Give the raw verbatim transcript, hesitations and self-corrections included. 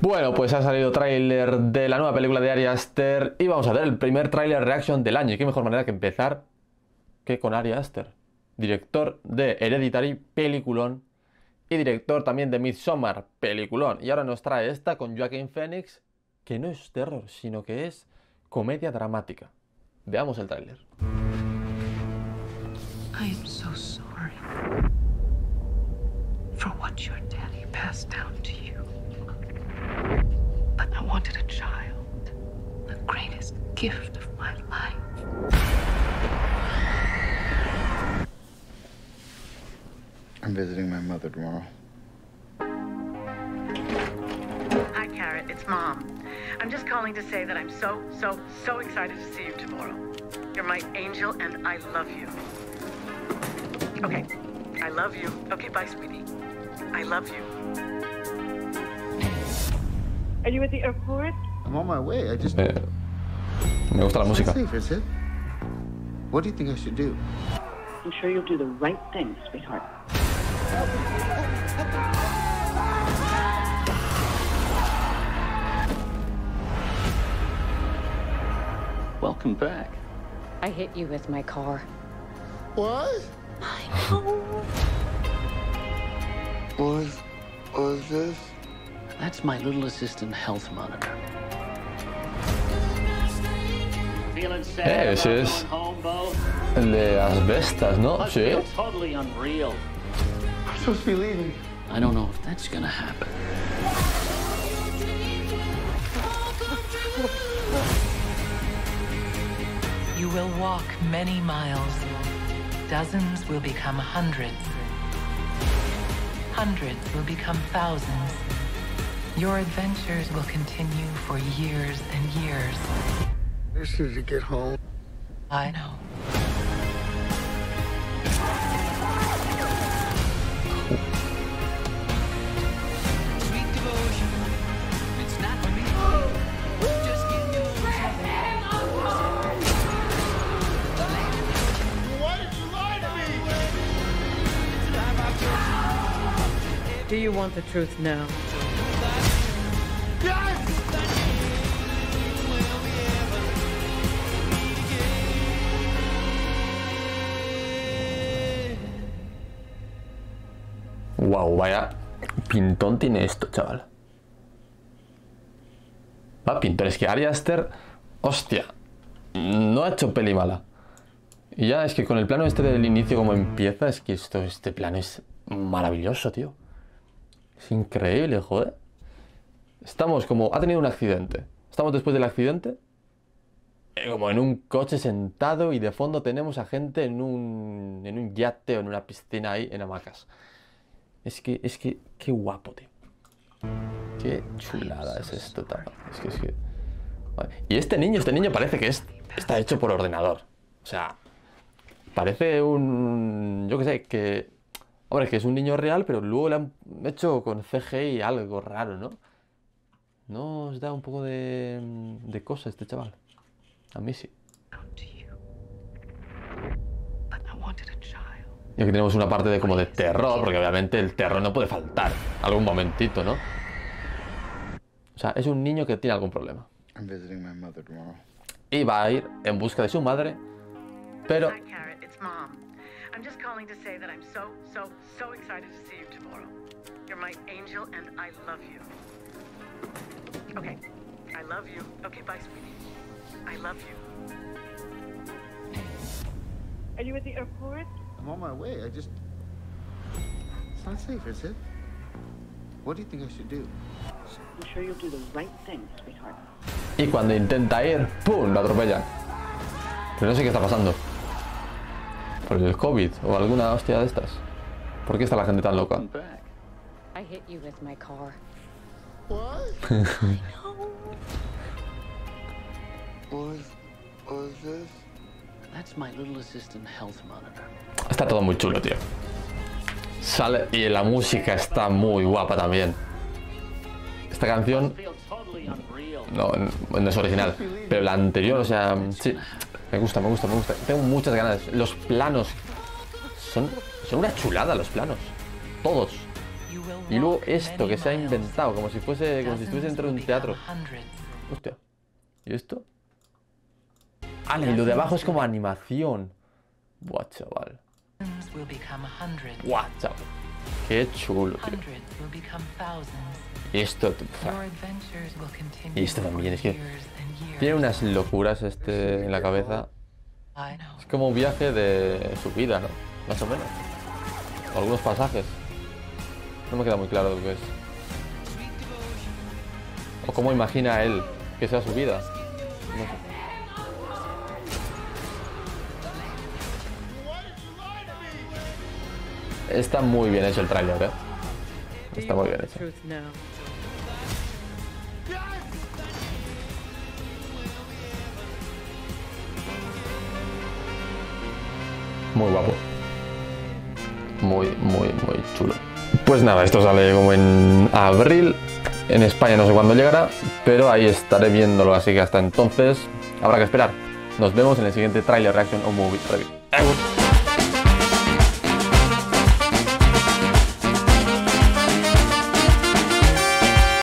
Bueno, pues ha salido tráiler de la nueva película de Ari Aster y vamos a ver el primer tráiler reaction del año. Y qué mejor manera que empezar que con Ari Aster, director de Hereditary, peliculón, y director también de Midsommar, peliculón. Y ahora nos trae esta con Joaquin Phoenix, que no es terror, sino que es comedia dramática. Veamos el tráiler. I am so sorry for what your daddy passed down to you. But I wanted a child, the greatest gift of my life. I'm visiting my mother tomorrow. Hi, Carrot. It's Mom. I'm just calling to say that I'm so, so, so excited to see you tomorrow. You're my angel, and I love you. Okay. I love you. Okay, bye, sweetie. I love you. Are you at the airport? I'm on my way. I just. Eh, me gusta la It's música. not safe, is it? What do you think I should do? I'm sure you'll do the right thing, sweetheart. Welcome back. I hit you with my car. What? I know. What is, what is this? That's my little assistant health monitor. Feeling sad Eh, ese about es going home, Bo? el de Asbestas, ¿no? Must Sí. feel totally unreal. I'm supposed to be leaving. I don't know if that's gonna happen. You will walk many miles. Dozens will become hundreds. Hundreds will become thousands. Your adventures will continue for years and years. I just need to get home. I know. Do you want the truth now? Wow, vaya pintón tiene esto, chaval. Va, pintor, es que Ari Aster, hostia, no ha hecho peli mala. Y ya es que con el plano este del inicio como empieza, es que esto, este plano es maravilloso, tío. Es increíble, joder. Estamos como, ha tenido un accidente. Estamos después del accidente, eh, como en un coche sentado y de fondo tenemos a gente en un, en un yate o en una piscina ahí en hamacas. Es que, es que, qué guapo, tío. Qué chulada es esto, tío. Es que, es que... Vale. Y este niño, este niño parece que es, está hecho por ordenador. O sea, parece un... Yo qué sé, que... Hombre, que es un niño real, pero luego le han hecho con C G I algo raro, ¿no? ¿No os da un poco de, de cosa este chaval? A mí sí. Y aquí tenemos una parte de como de terror, porque obviamente el terror no puede faltar. Algún momentito, ¿no? O sea, es un niño que tiene algún problema. I'm visiting my mother tomorrow. Y va a ir en busca de su madre, pero... Hi, Carrot. It's Mom. I'm just calling to say that I'm so, so, so excited to see you tomorrow. You're my angel, and I love you. Okay. I love you. Okay, bye, sweetie. I love you. Are you at the airport? I'm on my way. I just. It's not safe, is it? What do you think I should do? I'm sure you'll do the right thing, sweetheart. Y cuando intenta ir, ¡pum!, lo atropellan. Pero no sé qué está pasando. Por el COVID o alguna hostia de estas. ¿Por qué está la gente tan loca? Welcome back. I hit you with my car. What? I know. What is, what is this? That's my little assistant health monitor. Está todo muy chulo, tío. Sale y la música está muy guapa también. Esta canción Feel totally unreal. no, no es original, pero la anterior, o sea, sí, me gusta, me gusta, me gusta. Tengo muchas ganas. Los planos son, son una chulada, los planos. Todos. Y luego esto que se ha inventado, como si fuese, como si estuviese dentro de un teatro. Hostia. ¿Y esto? Ah, y lo de abajo es como animación. Buah, chaval. Buah, chaval. Qué chulo, tío. Y esto, y esto también, es que tiene unas locuras este en la cabeza. Es como un viaje de su vida, ¿no? Más o menos. Algunos pasajes. No me queda muy claro lo que es. O cómo imagina él que sea su vida. No sé. Está muy bien hecho el tráiler, ¿eh? Está muy bien hecho. Muy guapo. Muy, muy, muy chulo. Pues nada, esto sale como en abril. En España no sé cuándo llegará, pero ahí estaré viéndolo, así que hasta entonces habrá que esperar. Nos vemos en el siguiente Trailer Reaction o Movie Review.